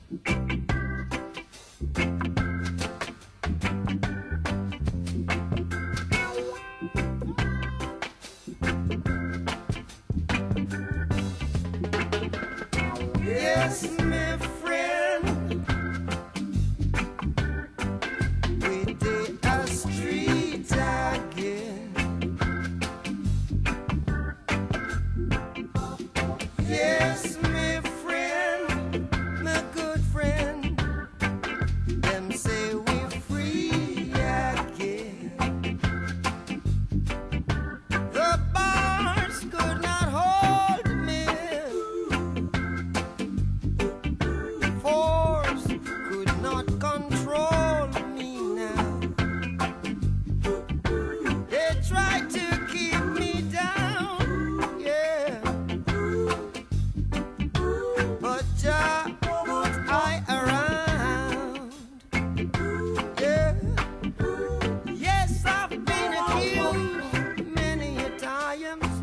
Yes, my friend, we did a street again. Yes, my friend, my good friend, them say we're free again. The bars could not hold me. Force could not control me now. They tried to keep me down, yeah. But Jah put I around, yeah. Yes, I've been accused many a times.